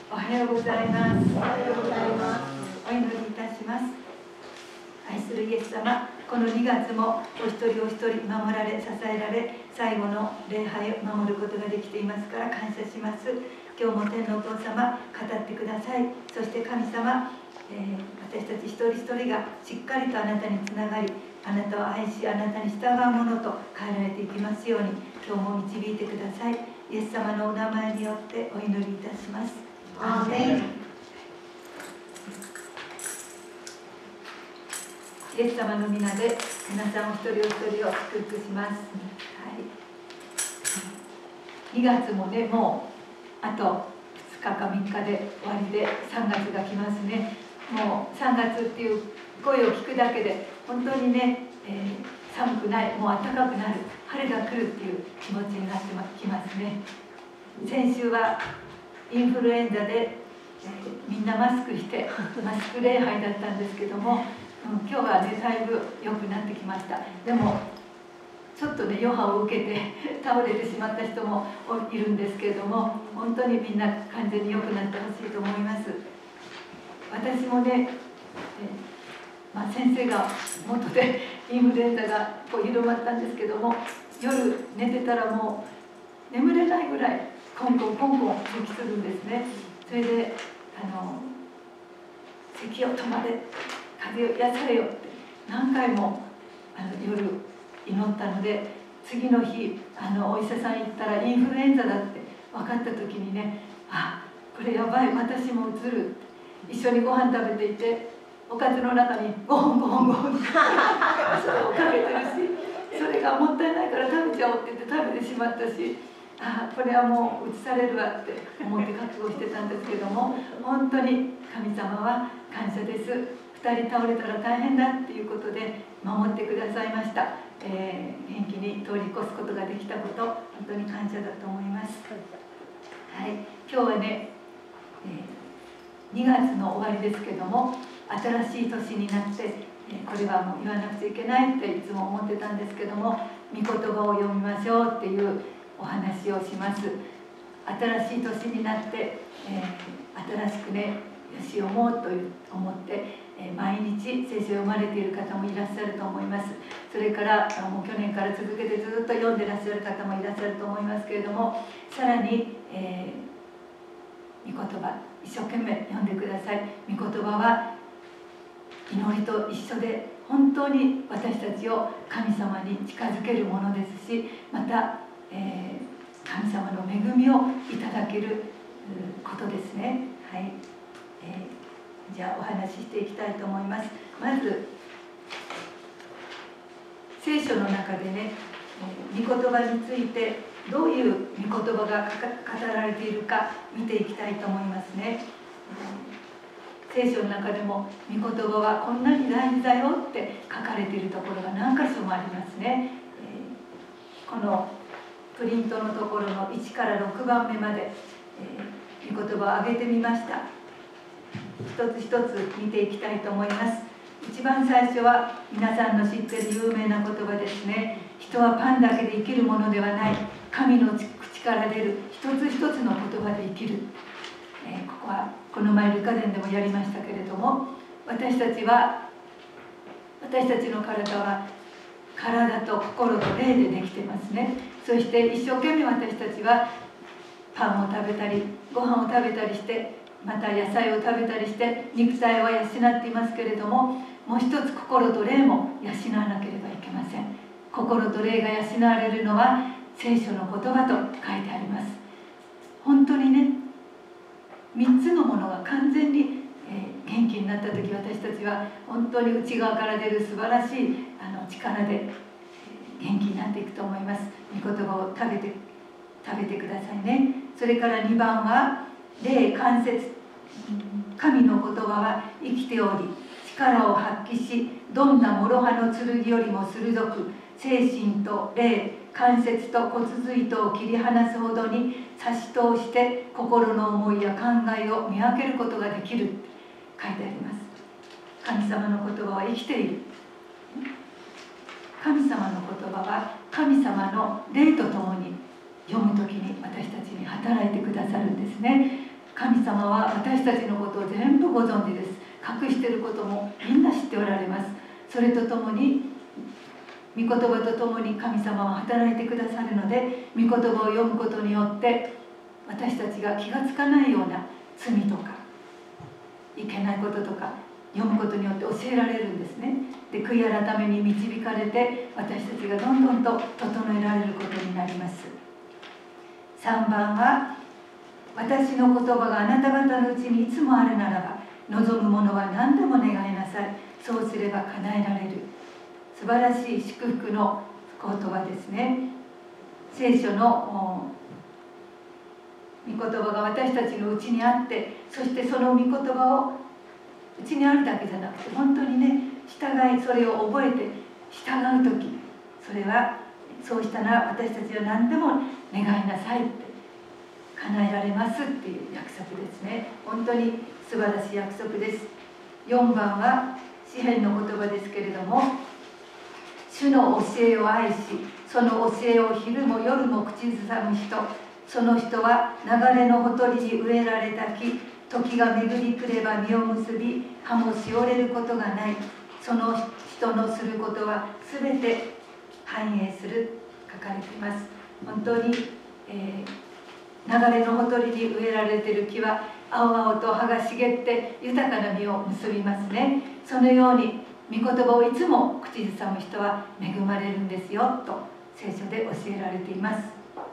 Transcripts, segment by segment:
おはようございます。 おはようございます。 お祈りいたします。愛するイエス様、この2月もお一人お一人守られ、支えられ、最後の礼拝を守ることができていますから感謝します。今日も天のお父様、語ってください。そして神様、私たち一人一人がしっかりとあなたにつながり、あなたを愛し、あなたに従うものと変えられていきますように、今日も導いてください。イエス様のお名前によってお祈りいたします。アーメン。イエス様の皆で皆さんお一人お一人を祝福します。はい、2月もね、もうあと2日か3日で終わりで3月が来ますね。もう3月っていう声を聞くだけで本当にね、寒くない、もう暖かくなる、春が来るっていう気持ちになってきますね。先週はインフルエンザで、みんなマスクしてマスク礼拝だったんですけども、今日はねだいぶ良くなってきました。でもちょっとね余波を受けて倒れてしまった人もいるんですけれども、本当にみんな完全に良くなってほしいと思います。私もね、先生が元でインフルエンザがこう広まったんですけども、夜寝てたらもう眠れないぐらいコンコンコンコン咳するんですね。それで咳を止まれ、風邪を癒されよって何回も夜祈ったので、次の日お医者さん行ったらインフルエンザだって分かった時にね、あ、これやばい、私もうつるって、一緒にご飯食べていておかずの中にゴンゴンゴンってそれをかけてるし、それがもったいないから食べちゃおうって言って食べてしまったし、あ、これはもう移されるわって思って覚悟してたんですけども、本当に神様は感謝です。2人倒れたら大変だっていうことで守ってくださいました。元気に通り越すことができたこと、本当に感謝だと思います。はい、今日はね、2月の終わりですけども、新しい年になって、これはもう言わなくちゃいけないっていつも思ってたんですけども、御言葉を読みましょうっていうお話をします。新しい年になって、新しくねよし読もうと思って、毎日聖書を読まれている方もいらっしゃると思います。それからもう去年から続けてずっと読んでらっしゃる方もいらっしゃると思いますけれども、さらに、御言葉一生懸命読んでください。御言葉は祈りと一緒で本当に私たちを神様に近づけるものですし、また、神様の恵みをいただけることですね。はい、じゃあお話ししていきたいと思います。まず聖書の中でね、御言葉についてどういう御言葉が語られているか見ていきたいと思いますね。聖書の中でも御言葉はこんなに大事だよって書かれているところが何箇所もありますね。このプリントのところの1から6番目まで、御言葉を挙げてみました。一つ一つ見ていきたいと思います。一番最初は皆さんの知っている有名な言葉ですね。人はパンだけで生きるものではない、神の口から出る一つ一つの言葉で生きる。ここはこの前ルカ伝でもやりましたけれども、私たちの体は体と心と霊でできてますね。そして一生懸命私たちはパンを食べたりご飯を食べたりして、また野菜を食べたりして肉体は養っていますけれども、もう一つ心と霊も養わなければいけません。心と霊が養われるのは聖書の言葉と書いてあります。本当にね、3つのものが完全に元気になった時、私たちは本当に内側から出る素晴らしい力で元気になっていくと思います。御言葉を食べてくださいね。それから2番は霊関節、神の言葉は生きており力を発揮し、どんな諸刃の剣よりも鋭く、精神と霊、関節と骨髄とを切り離すほどに差し通して心の思いや考えを見分けることができるって書いてあります。神様の言葉は生きている。神様の言葉は神様の霊とともに読むときに私たちに働いてくださるんですね。 神様は私たちのことを全部ご存知です。隠していることもみんな知っておられます。それとともに御言葉とともに神様は働いてくださるので、御言葉を読むことによって私たちが気がつかないような罪とかいけないこととか読むことによって教えられるんですね。で、悔い改めに導かれて私たちがどんどんと整えられることになります。3番は、私の言葉があなた方のうちにいつもあるならば、望むものは何でも願いなさい。そうすれば叶えられる。素晴らしい祝福の言葉ですね。聖書の御言葉が私たちのうちにあって、そしてその御言葉をうちにあるだけじゃなくて、本当にね、従い、それを覚えて従う時、それはそうしたら私たちは何でも願いなさいって叶えられますっていう約束ですね。本当に素晴らしい約束です。4番は詩編の言葉ですけれども、主の教えを愛し、その教えを昼も夜も口ずさむ人、その人は流れのほとりに植えられた木、時が巡り来れば実を結び、葉もしおれることがない。その人のすることはすべて繁栄する、書かれています。本当に、流れのほとりに植えられている木は青々と葉が茂って豊かな実を結びますね。そのように御言葉をいつも口ずさむ人は恵まれるんですよと聖書で教えられています。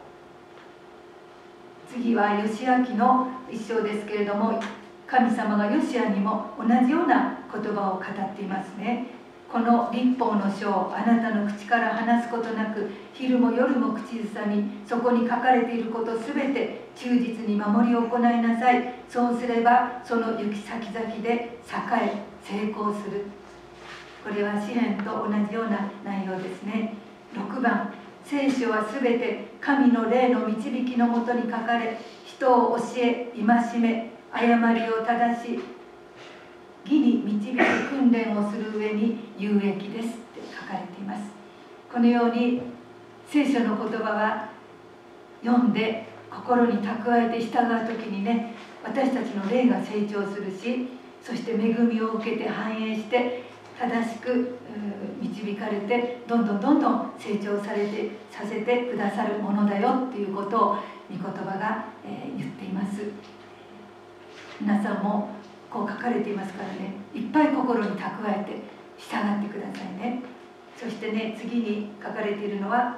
次はヨシア記の一章ですけれども、神様がヨシアにも同じような言葉を語っていますね。この律法の書をあなたの口から話すことなく、昼も夜も口ずさみ、そこに書かれていることすべて忠実に守り行いなさい。そうすればその行き先々で栄え成功する。これは詩編と同じような内容ですね。6番、聖書はすべて神の霊の導きのもとに書かれ、人を教え、戒め、誤りを正し、義に導く訓練をする上に有益ですって書かれています。このように聖書の言葉は読んで心に蓄えて従う時にね、私たちの霊が成長するし、そして恵みを受けて繁栄して正しく導かれて、どんどん成長させてくださるものだよっていうことを御言葉が言っています。皆さんもこう書かれていますからね、いっぱい心に蓄えて従ってくださいね。そしてね、次に書かれているのは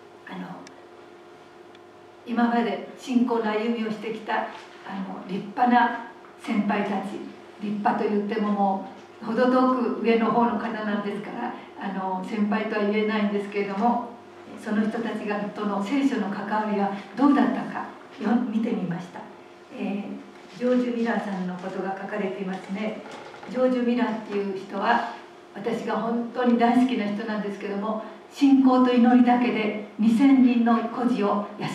今まで信仰の歩みをしてきた立派な先輩たち、立派と言ってももう程遠く上の方の方なんですから、先輩とは言えないんですけれども、その人たちとの聖書の関わりはどうだったか見てみました。ジョージ・ミラーさんのことが書かれていますね。ジョージ・ミラーっていう人は私が本当に大好きな人なんですけども、信仰と祈りだけで2000人の孤児を養った。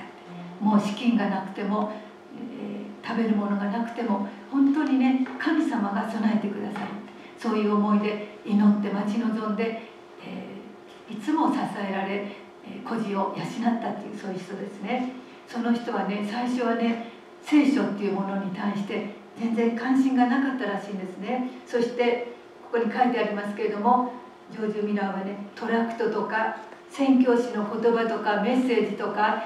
もう資金がなくても、食べるものがなくても本当にね、神様が備えてくださる、そういう思いで祈って待ち望んで、いつも支えられ、孤児を養ったっていう、そういう人ですね。その人はね、最初はね、聖書っていうものに対して全然関心がなかったらしいんですね。そしてここに書いてありますけれども、ジョージ・ミラーはね、トラクトとか宣教師の言葉とかメッセージとか、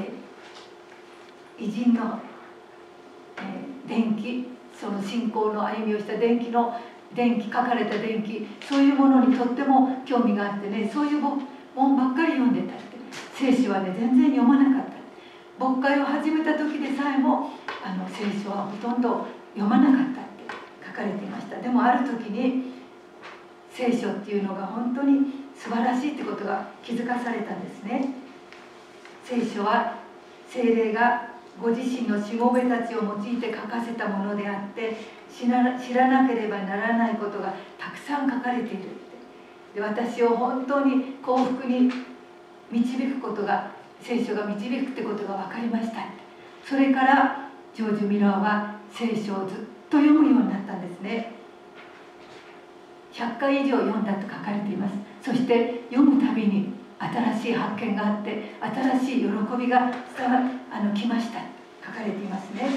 偉人の、伝記、その信仰の歩みをした伝記書かれた伝記、そういうものにとっても興味があってね、そういう本ばっかり読んでたって。聖書はね、全然読まなかった。牧会を始めた時でさえも聖書はほとんど読まなかったって書かれていました。でもある時に聖書っていうのが本当に素晴らしいってことが気づかされたんですね。聖書は聖霊がご自身のしもべたちを用いて書かせたものであって、知らなければならないことがたくさん書かれているって。で、私を本当に幸福に導くことが、聖書が導くってことが分かりました。それからジョージ・ミラーは聖書をずっと読むようになったんですね。100回以上読んだと書かれています。そして読むたびに新しい発見があって、新しい喜びが来ました、書かれていますね。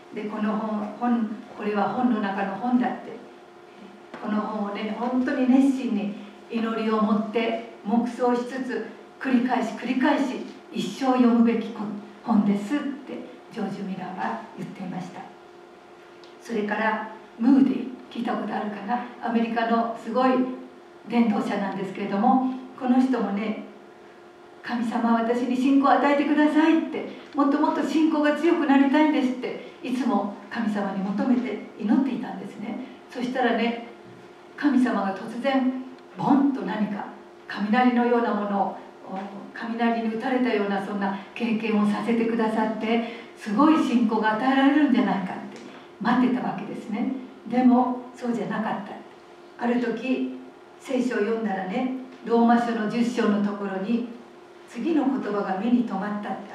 でこの本これは本の中の本だって、この本をね本当に熱心に祈りを持って黙想しつつ繰り返し一生読むべき本ですってジョージ・ミラーは言っていました。それからムーディ、聞いたことあるかな、アメリカのすごい伝道者なんですけれども、この人もね、神様は私に信仰を与えてくださいって、もっともっと信仰が強くなりたいんですっていつも神様に求めて祈っていたんですね。そしたらね、神様が突然ボンと何か雷のようなものを、雷に打たれたようなそんな経験をさせてくださって、すごい信仰が与えられるんじゃないかって待ってたわけですね。でもそうじゃなかった。ある時聖書を読んだらね、ローマ書の10章のところに次の言葉が目に留まったってあるんです。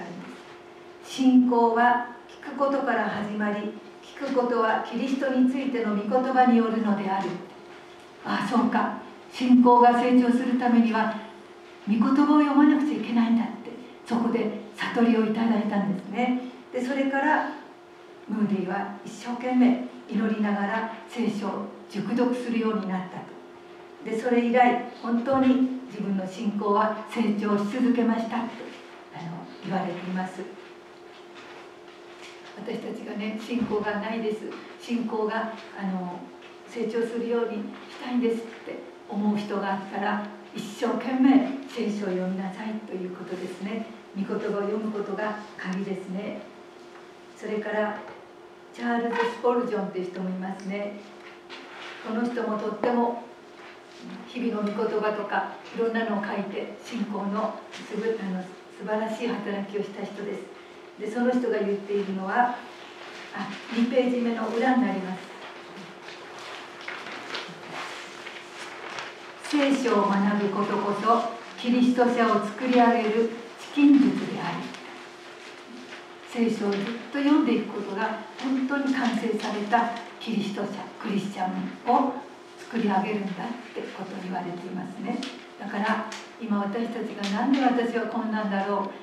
信仰は聞くことから始まり、聞くことはキリストについての御言葉によるのである。ああ、そうか、信仰が成長するためには御言葉を読まなくちゃいけないんだって、そこで悟りをいただいたんですね。でそれからムーディは一生懸命祈りながら聖書を熟読するようになったと。でそれ以来本当に自分の信仰は成長し続けましたって言われています。私たちがね、信仰がないです、信仰が成長するようにしたいんですって思う人があったら、一生懸命聖書を読みなさいということですね。御言葉を読むことが鍵ですね。それからチャールズ・スポルジョンという人もいますね。この人もとっても日々の御言葉とかいろんなのを書いて信仰の素晴らしい働きをした人です。でその人が言っているのは2ページ目の裏になります。聖書を学ぶことこそキリスト者を作り上げる試金術であり、聖書をずっと読んでいくことが本当に完成されたキリスト者、クリスチャンを作り上げるんだってことを言われていますね。だから今私たちがなんで私はこんなんだろ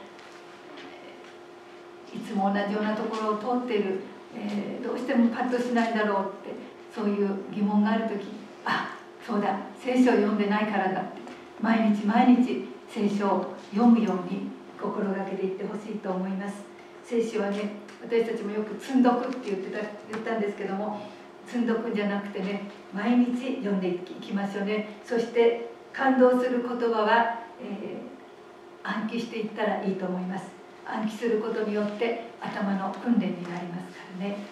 う、いつも同じようなところを通っている、どうしてもパッとしないだろうって、そういう疑問があるとき、そうだ、聖書を読んでないからだって、毎日聖書を読むように心がけていってほしいと思います。聖書はね、私たちもよく積んどくって言ったんですけども、積んどくんじゃなくてね、毎日読んでいきましょうね。そして感動する言葉は、暗記していったらいいと思います。暗記することによって頭の訓練になりますからね。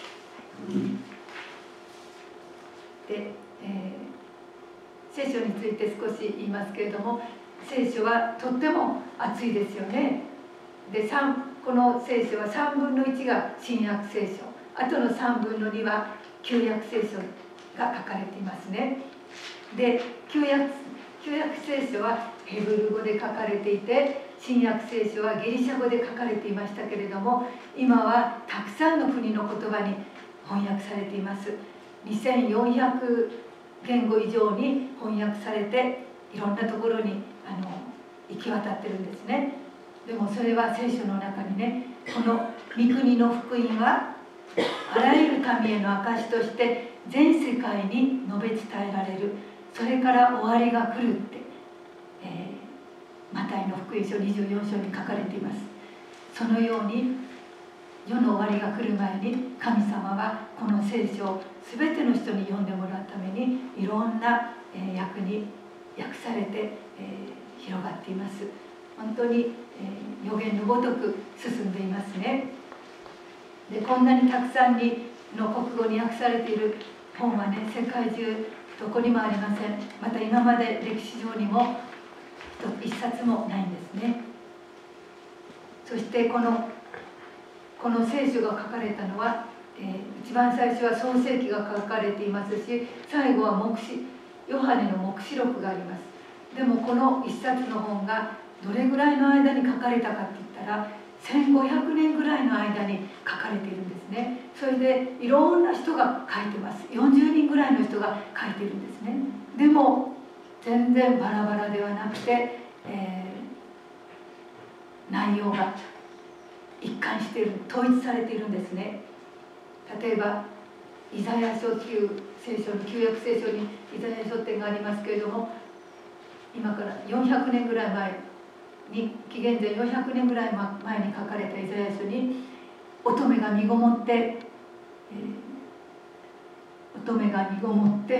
で、聖書について少し言いますけれども、聖書はとっても厚いですよね。でこの聖書は3分の1が新約聖書、あとの3分の2は旧約聖書が書かれていますね。で旧約聖書はヘブル語で書かれていて、新約聖書はギリシャ語で書かれていましたけれども、今はたくさんの国の言葉に翻訳されています。2400言語以上に翻訳されて、いろんなところに行き渡ってるんですね。でもそれは聖書の中にね、この御国の福音はあらゆる民への証として全世界に述べ伝えられる、それから終わりが来るって、マタイの福音書24章に書かれています。そのように世の終わりが来る前に、神様はこの聖書を全ての人に読んでもらうためにいろんな訳に訳されて広がっています。本当に予言のごとく進んでいますね。でこんなにたくさんの国語に訳されている本はね、世界中どこにもありません。また今まで歴史上にも一冊もないんですね。そしてこの聖書が書かれたのは、一番最初は創世記が書かれていますし、最後はヨハネの黙示録があります。でもこの一冊の本がどれぐらいの間に書かれたかって言ったら、1500年ぐらいの間に書かれているんですね。それでいろんな人が書いてます。40人ぐらいの人が書いているんですね。でも全然バラバラではなくて、内容が一貫している、統一されているんですね。 例えばイザヤ書っていう聖書の旧約聖書にイザヤ書っていうのがありますけれども、今から400年ぐらい前に、紀元前400年ぐらい前に書かれたイザヤ書に、乙女が身ごもって、乙女が身ごもって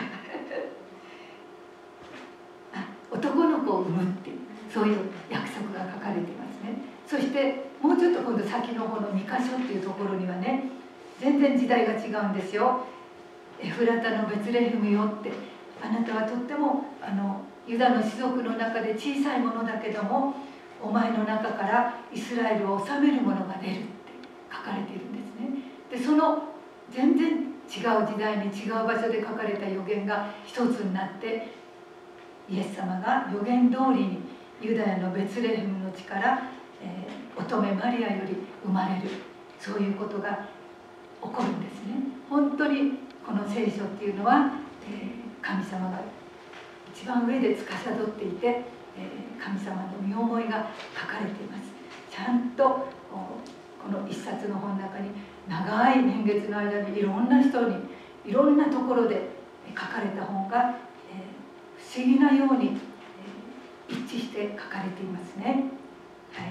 男の子を産むっていう、そういう約束が書かれていますね。そしてもうちょっと今度先の方の2箇所っていうところにはね、全然時代が違うんですよ。エフラタのベツレヘムよって、あなたはとってもユダの種族の中で小さいものだけども、お前の中からイスラエルを治めるものが出るって書かれているんですね。でその全然違う時代に違う場所で書かれた預言が一つになって、イエス様が預言通りにユダヤのベツレヘムの地から、乙女マリアより生まれる、そういうことが起こるんですね。本当にこの聖書っていうのは、神様が一番上で司っていて、神様の身思いが書かれています。ちゃんとこの一冊の本の中に、長い年月の間にいろんな人にいろんなところで書かれた本が、不思議なように一致して書かれていますね。はい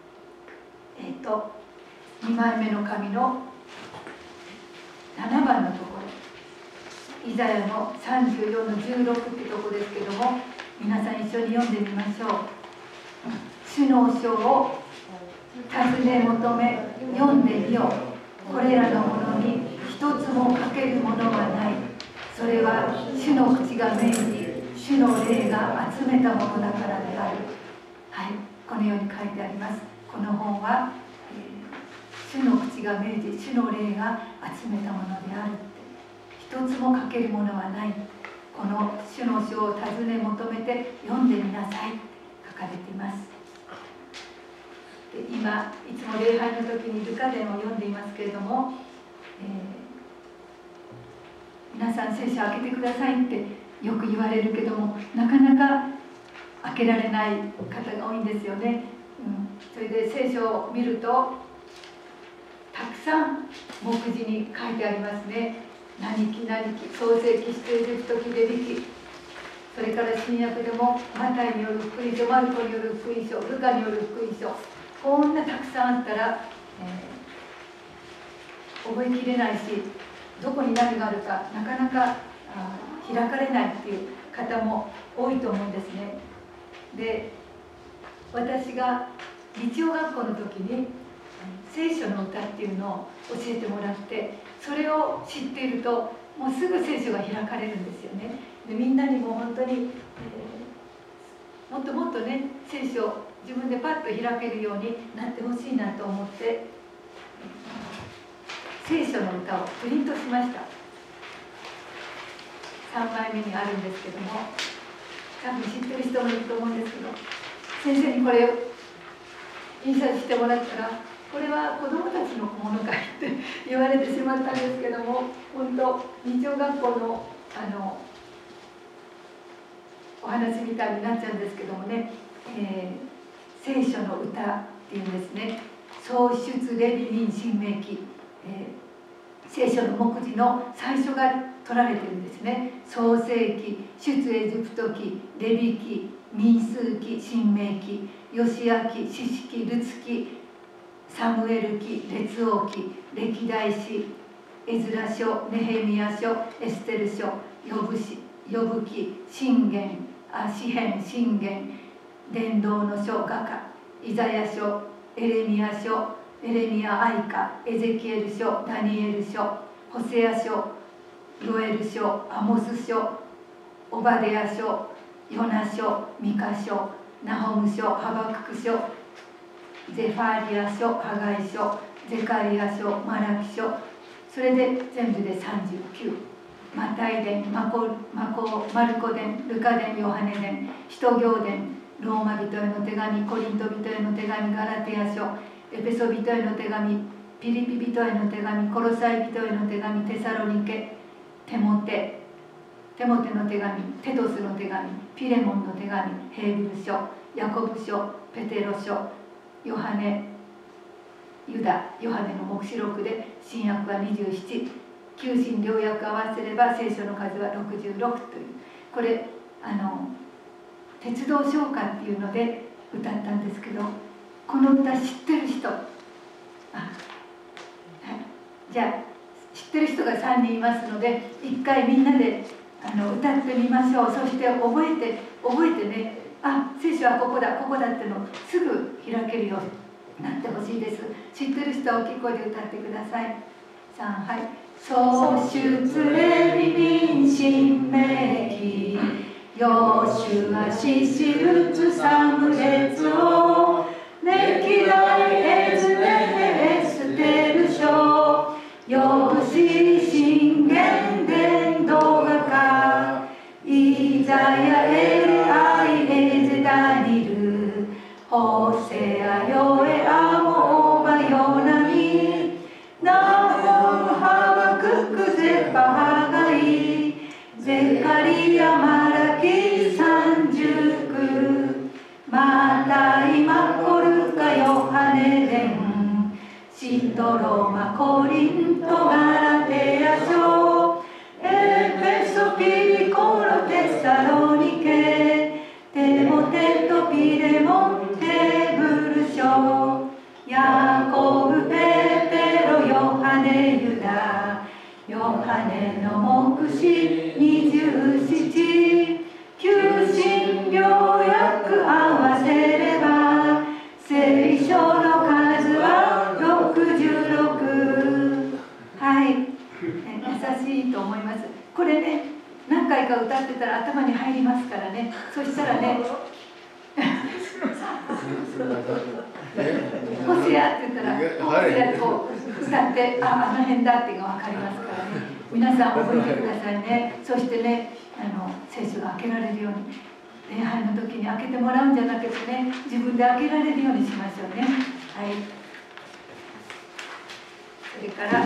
。2枚目の紙の7番のところ、イザヤの34の16ってとこですけども、皆さん一緒に読んでみましょう。主の書を尋ね求め読んでみよう。これらのものに一つも書けるものはない。それは主の口が命じ、主の霊が集めたものだからである。はい、このように書いてあります。この本は、主の口が命じ、主の霊が集めたものであるって、一つも書けるものはない。この主の書を尋ね求めて読んでみなさいって書かれています。で今いつも礼拝の時にルカ伝を読んでいますけれども、皆さん聖書を開けてくださいってよく言われるけども、なかなか開けられない方が多いんですよね。それで聖書を見るとたくさん目次に書いてありますね。何記何記、創世記、出エジプト記、レビ記、それから新約でもマタイによる福音書、マルコによる福音書、ルカによる福音書、こんなたくさんあったら、覚えきれないし、どこに何があるかなかなか開かれないっていう方も多いと思うんですね。で、私が日曜学校の時に聖書の歌っていうのを教えてもらって、それを知っているともうすぐ聖書が開かれるんですよね。でみんなにも本当に、もっともっとね聖書を自分でパッと開けるようになってほしいなと思って、聖書の歌をプリントしました。3枚目にあるんですけども、多分知ってる人もいると思うんですけど、先生にこれを印刷してもらったら、これは子どもたちのものかいって言われてしまったんですけども、本当日曜学校のお話みたいになっちゃうんですけどもね、聖書の歌っていうんですね。創出レビ民申命記、聖書の目次の最初が取られてるんですね。創世記、出エジプト記、レビ記、民数記、申命記、ヨシア記、士師記、ルツ記、サムエル記、列王記、歴代史、エズラ書、ネヘミヤ書、エステル書、ヨブ記、箴言、詩編、箴言、伝道の書、画家、イザヤ書、エレミヤ書、エレミヤ愛歌、エゼキエル書、ダニエル書、ホセア書、ヨエル書、アモス書、オバデヤ書、ヨナ書、ミカ書、ナホム書、ハバクク書、ゼファリア書、ハガイ書、ゼカリア書、マラキ書、それで全部で39。マタイ伝、マルコ伝、ルカ伝、ヨハネ伝、使徒行伝、ローマ人への手紙、コリント人への手紙、ガラテヤ書、エペソ人への手紙、ピリピ人への手紙、コロサイ人への手紙、テサロニケ、テモテの手紙、テトスの手紙、ピレモンの手紙、ヘーブル書、ヤコブ書、ペテロ書、ヨハネユダ・ヨハネの黙示録で新約は27、旧新両訳合わせれば聖書の数は66という、これ鉄道唱歌っていうので歌ったんですけど、この歌知ってる人、じゃあ知ってる人が3人いますので、一回みんなで歌ってみましょう。そして覚えてね、聖書はここだここだってのをすぐ開けるようになってほしいです。知ってる人は大きい声で歌ってください。3、はい。創出レビビン新明記ヨシュアシシルツサムレツオ歴代エズレエステル書ヨブシ信玄伝動画化イザヤエルアイエゼダニルホセアヨエアモオバヨナミナモンハバククゼパハガイゼカリアマラキ三十九マタイマコルカヨハネデンシトロマコリントガラテア書エペソピリコロテサロニケテモテトピレモンテブル書ヤコブペテロヨハネユダヨハネの目視27旧新両訳合わせれば聖書の数は66。はい、優しいと思います。これね、何回か歌ってたら頭に入りますからね。そしたらねホセアって言ったらホセアってこう歌ってあの辺だっていうのが分かりますからね。皆さん覚えてくださいね。そしてね、聖書が開けられるように礼拝の時に開けてもらうんじゃなくてね、自分で開けられるようにしましょうね。はい。それから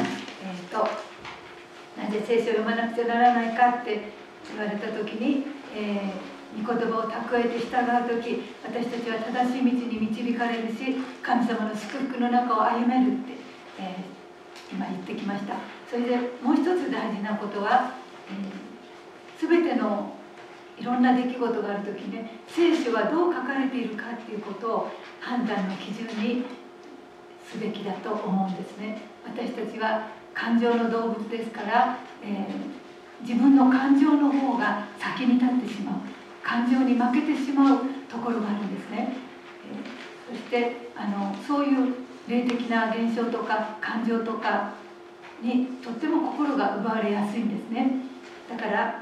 なぜ聖書を読まなくちゃならないかって言われた時に、御言葉を蓄えて従う時、私たちは正しい道に導かれるし、神様の祝福の中を歩めるって、今言ってきました。それでもう一つ大事なことは、全てのいろんな出来事がある時ね、聖書はどう書かれているかっていうことを判断の基準にすべきだと思うんですね。私たちは感情の動物ですから、自分の感情の方が先に立ってしまう、感情に負けてしまうところがあるんですね。そしてそういう霊的な現象とか感情とかにとっても心が奪われやすいんですね。だから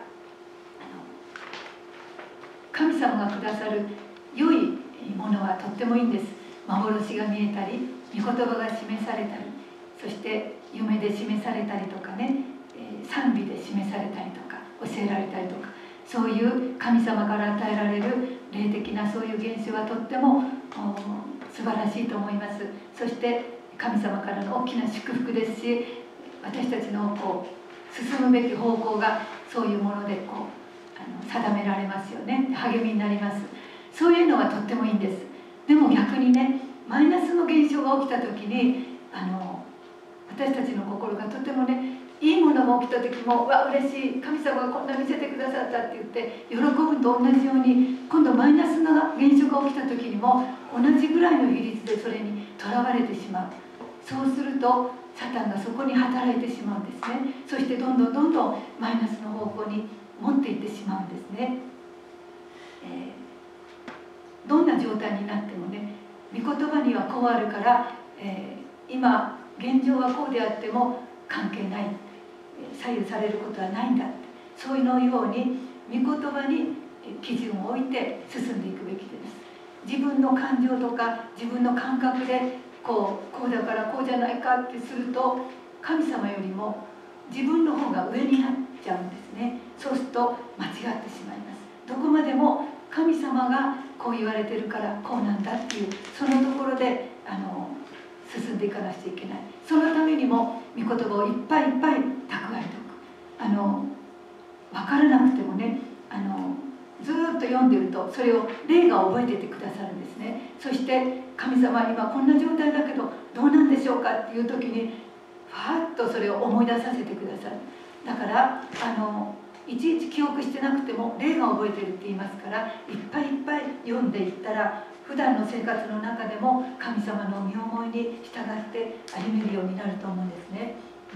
神様がくださる良いものはとってもいいんです。幻が見えたり、御言葉が示されたり、そして夢で示されたりとかね、賛美で示されたりとか教えられたりとか、そういう神様から与えられる霊的なそういう現象はとっても素晴らしいと思います。そして神様からの大きな祝福ですし、私たちの進むべき方向がそういうもので定められますよね。励みになります。そういうのはとってもいいんです。でも逆にね、マイナスの現象が起きた時に私たちの心がとてもね、いいものが起きた時も「うわ嬉しい、神様がこんな見せてくださった」って言って喜ぶと同じように、今度マイナスな現象が起きた時にも同じぐらいの比率でそれにとらわれてしまう。そうするとサタンがそこに働いてしまうんですね。そしてどんどんマイナスの方向に持っていってしまうんですね。どんな状態になってもね、御言葉にはこうあるから、今現状はこうであっても関係ない、左右されることはないんだ、そういうのように御言葉に基準を置いて進んでいくべきです。自分の感情とか自分の感覚でこうだからこうじゃないかってすると、神様よりも自分の方が上になっちゃうんですね。そうすると間違ってしまいます。どこまでも神様がこう言われてるからこうなんだっていうそのところで進んでいかなくちゃいけない。そのためにも御言葉をいっぱいいっぱい蓄えておく。分からなくてもね、ずっと読んでるとそれを霊が覚えててくださるんですね。そして神様は今こんな状態だけどどうなんでしょうかっていう時にファーッとそれを思い出させてくださる。だからいちいち記憶してなくても霊が覚えてるって言いますから、いっぱいいっぱい読んでいったら普段の生活の中でも神様の御思いに従って歩めるようになると思うんですね。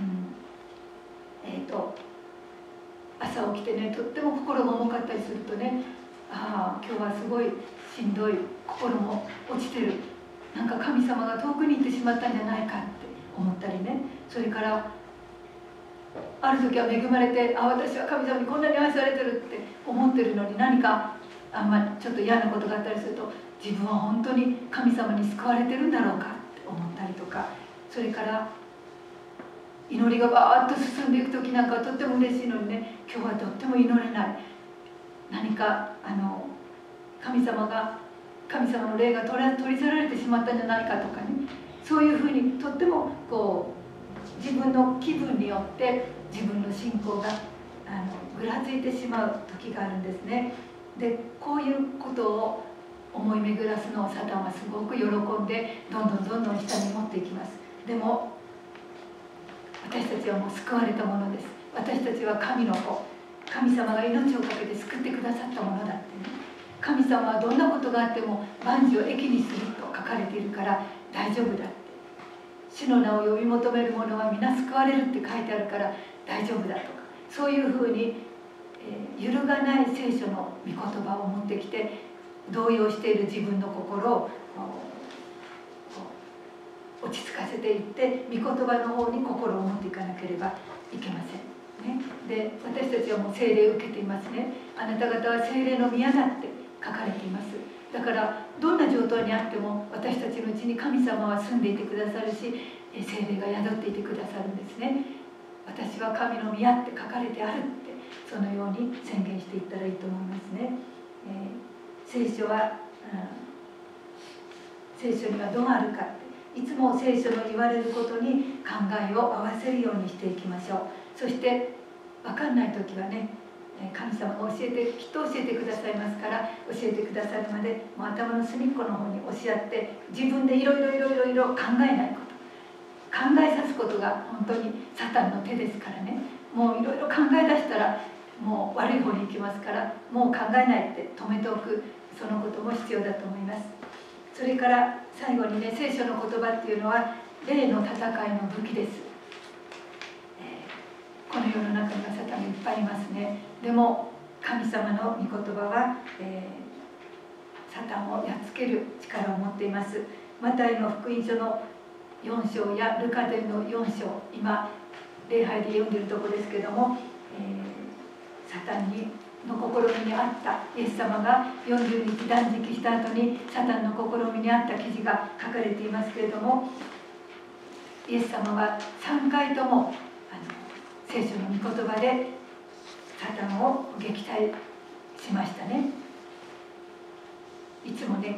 朝起きてね、とっても心が重かったりするとね、ああ今日はすごいしんどい、心も落ちてる、なんか神様が遠くに行ってしまったんじゃないかって思ったりね。それからある時は恵まれて、私は神様にこんなに愛されてるって思ってるのに、何かちょっと嫌なことがあったりすると、自分は本当に神様に救われてるんだろうかって思ったりとか、それから祈りがバーッと進んでいく時なんかはとっても嬉しいのにね、今日はとっても祈れない、何か神様の霊が取り去られてしまったんじゃないかとかね、そういうふうにとっても自分の気分によって自分の信仰がぐらついてしまう時があるんですね。でこういうことを思い巡らすのをサタンはすごく喜んでどんどん下に持っていきます。でも私たちはもう救われたものです。私たちは神の子、神様が命を懸けて救ってくださったものだってね。神様はどんなことがあっても万事を益にすると書かれているから大丈夫だって、主の名を呼び求める者は皆救われるって書いてあるから大丈夫だとか、そういうふうに、揺るがない聖書の御言葉を持ってきて動揺している自分の心を落ち着かせていって、御言葉の方に心を持っていかなければいけません、ね、で私たちはもう聖霊を受けていますね。あなた方は聖霊の宮だって書かれています。だからどんな状態にあっても私たちのうちに神様は住んでいてくださるし、聖霊が宿っていてくださるんですね。私は神の宮って書かれてあるって、そのように宣言していったらいいと思いますね。聖書にはどうあるかって、いつも聖書の言われることに考えを合わせるようにしていきましょう。そして分かんない時はね、神様がきっと教えてくださいますから、教えてくださるまでもう頭の隅っこの方におっしゃって、自分でいろいろ考えないこと、考えさすことが本当にサタンの手ですからね。もういろいろ考え出したらもう悪い方に行きますから、もう考えないって止めておく、そのことも必要だと思います。それから最後にね、聖書の言葉っていうのは霊の戦いの武器です。この世の中にはサタンがいっぱいいますね。でも神様の御言葉は、サタンをやっつける力を持っています。マタイの福音書の4章やルカ伝の4章、今礼拝で読んでいるところですけれども、サタンの試みにあった、イエス様が40日断食した後にサタンの試みにあった記事が書かれていますけれども、イエス様は3回とも聖書の御言葉でサタンを撃退しましたね。いつもね、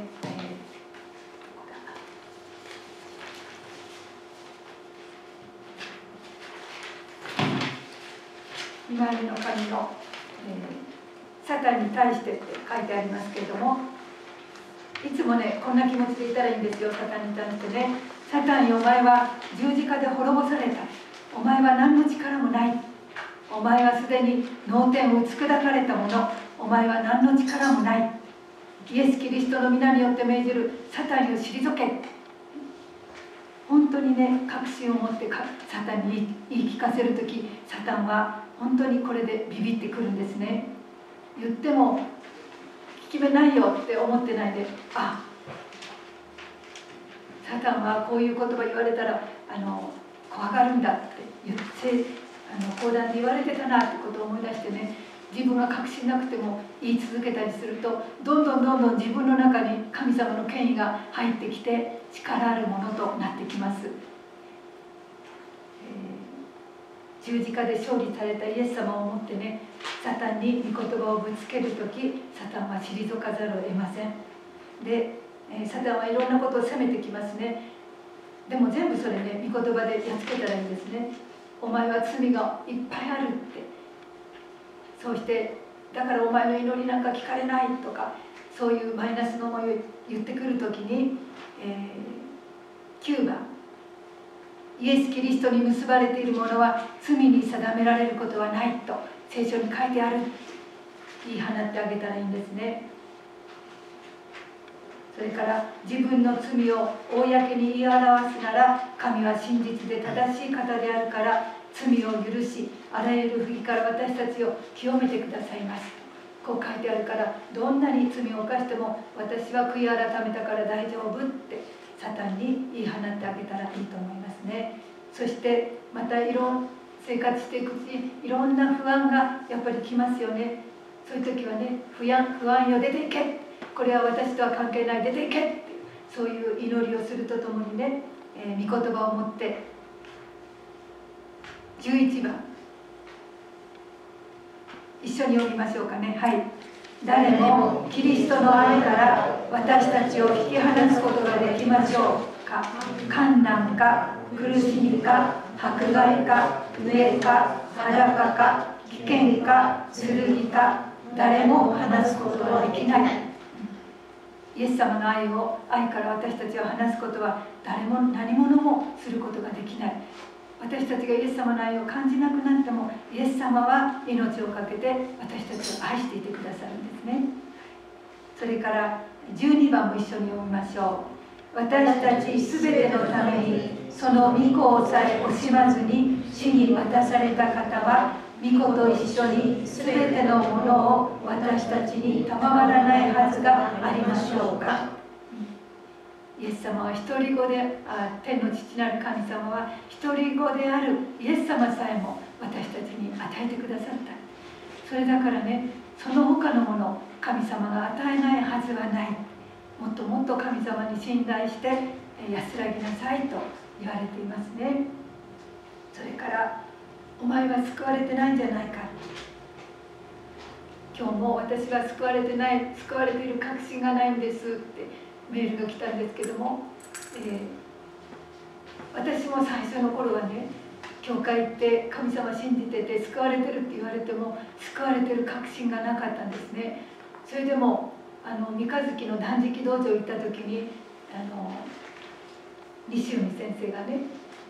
見舞いの神の、サタンに対してって書いてありますけれども、いつもねこんな気持ちでいたらいいんですよ。サタンに対してね、サタンよ、お前は十字架で滅ぼされた、お前は何の力もない、お前はすでに脳天を打ち砕かれたもの、お前は何の力もない、イエス・キリストの皆によって命じるサタンを退け。本当にね、確信を持ってサタンに言い聞かせるとき、サタンは本当にこれでビビってくるんですね。言っても効き目ないよって思ってないで、あ、サタンはこういう言葉言われたら怖がるんだって言って講談で言われてたなってことを思い出してね、自分が確信なくても言い続けたりすると、どんどん自分の中に神様の権威が入ってきて力あるものとなってきます。十字架で勝利されたイエス様をもってね、サタンに御言葉をぶつけるとき、サタンは退かざるを得ません。で、サタンはいろんなことを責めてきますね。でも全部それね、御言葉でやっつけたらいいんですね。お前は罪がいっぱいあるって。そうしてだからお前の祈りなんか聞かれないとか、そういうマイナスの思いを言ってくるときに、9番、イエス・キリストに結ばれているものは罪に定められることはないと聖書に書いてある、言い放ってあげたらいいんですね。それから自分の罪を公に言い表すなら、神は真実で正しい方であるから罪を許し、あらゆる不義から私たちを清めてくださいます。こう書いてあるから、どんなに罪を犯しても私は悔い改めたから大丈夫ってサタンに言い放ってあげたらいいと思いますね。そしてまた生活していくうちにいろんな不安がやっぱり来ますよね。そういう時はね、不安よ出ていけ、これは私とは関係ない、出ていけっていう、そういう祈りをするとともにね、御言葉を持って11番一緒に読みましょうかね。はい。誰もキリストの愛から私たちを引き離すことができましょうか。困難か苦しみか迫害か飢えか裸か危険か剣か、誰も離すことはできない。イエス様の愛から私たちを離すことは誰も何者もすることができない。私たちがイエス様の愛を感じなくなっても、イエス様は命を懸けて私たちを愛していてくださるんですね。それから12番も一緒に読みましょう。私たちすべてのためにその御子をさえ惜しまずに死に渡された方は、御子と一緒にすべてのものを私たちに賜らないはずがありましょうか。イエス様は一人子で、天の父なる神様は一人子であるイエス様さえも私たちに与えてくださった。それだからね、その他のもの神様が与えないはずはない。もっともっと神様に信頼して安らぎなさいと言われていますね。それからお前は救われてないんじゃないか、今日も私は救われてない、救われている確信がないんですってメールが来たんですけども、私も最初の頃はね、教会行って神様信じてて救われてるって言われても救われてる確信がなかったんですね。それでも三日月の断食道場行った時に西海先生がね、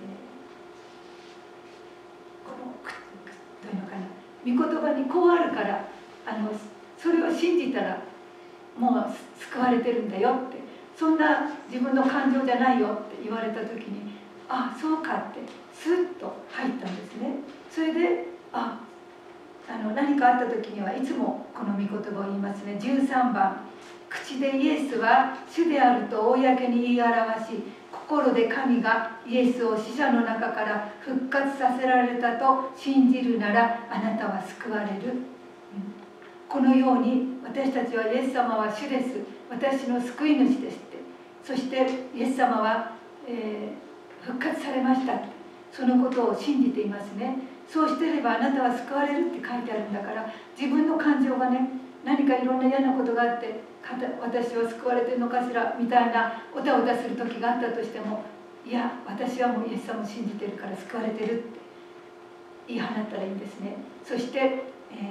どういうのかな、御言葉にこうあるからそれを信じたらもう救われてるんだよって、そんな自分の感情じゃないよって言われた時に、あ、そうかってスッと入ったんですね。それで何かあった時にはいつもこの御言葉を言いますね。13番、口でイエスは主であると公に言い表し、心で神がイエスを死者の中から復活させられたと信じるなら、あなたは救われる。このように私たちはイエス様は主です、私の救い主ですって、そしてイエス様は、復活されましたって、そのことを信じていますね。そうしていればあなたは救われるって書いてあるんだから、自分の感情がね、何かいろんな嫌なことがあって私は救われてるのかしらみたいなおたおたする時があったとしても、いや私はもうイエス様を信じてるから救われてるって言い放ったらいいんですね。そして、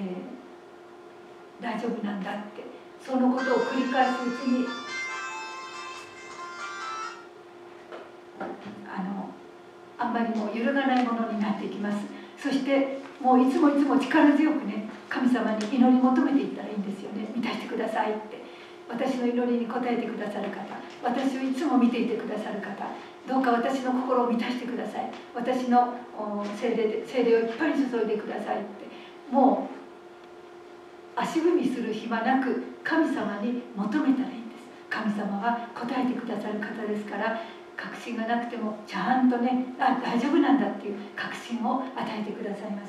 大丈夫なんだって、そのことを繰り返すうちにあんまりもう揺るがないものになっていきます。そしてもういつも力強くね、神様に祈り求めていったらいいんですよね。満たしてくださいって、私の祈りに応えてくださる方、私をいつも見ていてくださる方、どうか私の心を満たしてください、私の聖霊をいっぱいに注いでくださいって、もう足踏みする暇なく神様に求めたらいいんです。神様は応えてくださる方ですから、確信がなくてもちゃんとね、大丈夫なんだっていう確信を与えてくださいます。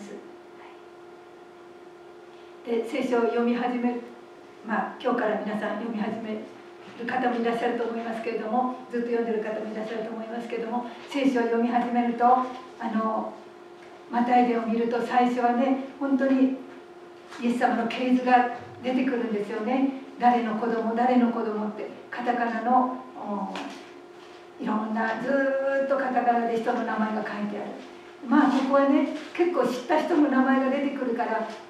で、聖書を読み始める、今日から皆さん読み始める方もいらっしゃると思いますけれども、ずっと読んでる方もいらっしゃると思いますけれども、聖書を読み始めるとマタイ伝を見ると最初はね、本当にイエス様の系図が出てくるんですよね。誰の子供誰の子供ってカタカナのいろんなずっとカタカナで人の名前が書いてある。ここはね、結構知った人の名前が出てくるから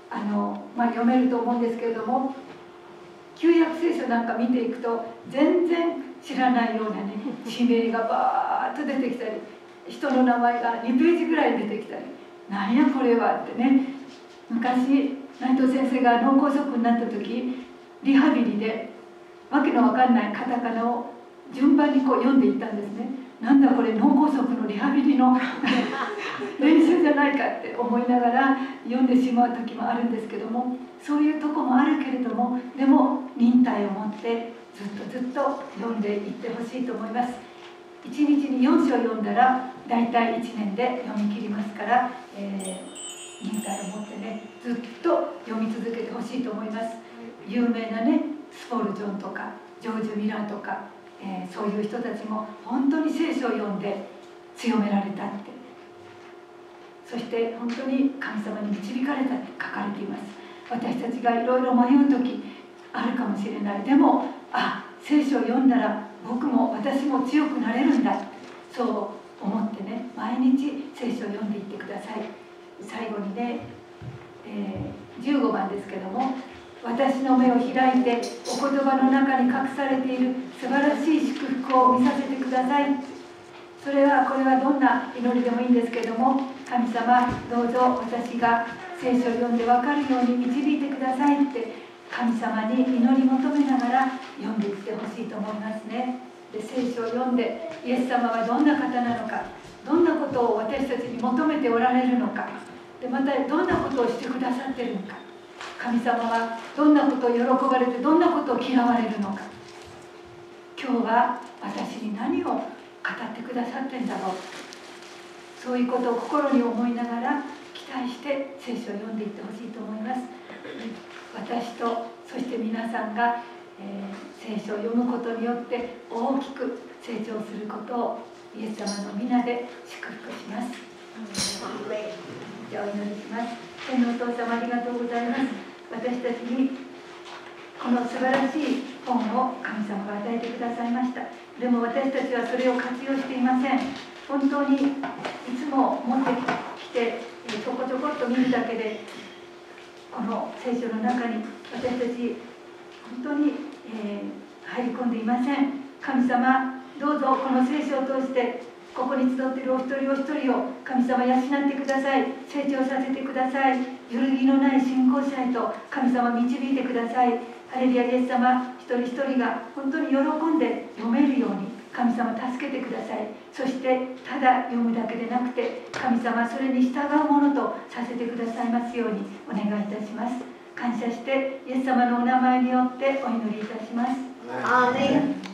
読めると思うんですけれども、旧約聖書なんか見ていくと全然知らないようなね地名がバーッと出てきたり、人の名前が2ページぐらい出てきたり、なんやこれはってね。昔内藤先生が脳梗塞になった時、リハビリでわけのわかんないカタカナを順番にこう読んでいったんですね。なんだこれ、脳梗塞のリハビリの練習じゃないかって思いながら読んでしまう時もあるんですけども、そういうとこもあるけれども、でも忍耐を持ってずっと読んでいってほしいと思います。1日に4章読んだらだいたい1年で読み切りますから、忍耐を持ってねずっと読み続けてほしいと思います。有名なねスポルジョンとかジョージ・ミラーとか、そういう人たちも本当に聖書を読んで強められたって、そして本当に神様に導かれたって書かれています。私たちがいろいろ迷う時あるかもしれない。でも聖書を読んだら僕も私も強くなれるんだ、そう思ってね毎日聖書を読んでいってください。最後にね、15番ですけども、私の目を開いてお言葉の中に隠されている素晴らしい祝福を見させてください。これはどんな祈りでもいいんですけども、神様どうぞ私が聖書を読んで分かるように導いてくださいって神様に祈り求めながら読んでいってほしいと思いますね。で、聖書を読んでイエス様はどんな方なのか、どんなことを私たちに求めておられるのか、でまたどんなことをしてくださっているのか、神様はどんなことを喜ばれてどんなことを嫌われるのか、今日は私に何を語ってくださってんだろう、そういうことを心に思いながら期待して聖書を読んでいってほしいと思います。私とそして皆さんが、聖書を読むことによって大きく成長することをイエス様の皆で祝福します。じゃあお祈りします。天のお父様、ありがとうございます。私たちにこの素晴らしい本を神様が与えてくださいました。でも私たちはそれを活用していません。本当にいつも持ってきてちょこちょこっと見るだけで、この聖書の中に私たち本当に、入り込んでいません。神様どうぞこの聖書を通してここに集っているお一人お一人を神様養ってください。成長させてください。揺るぎのない信仰者へと神様導いてください。ハレルヤ、イエス様一人一人が本当に喜んで読めるように神様助けてください。そしてただ読むだけでなくて神様それに従うものとさせてくださいますようにお願いいたします。感謝してイエス様のお名前によってお祈りいたします。アーメン。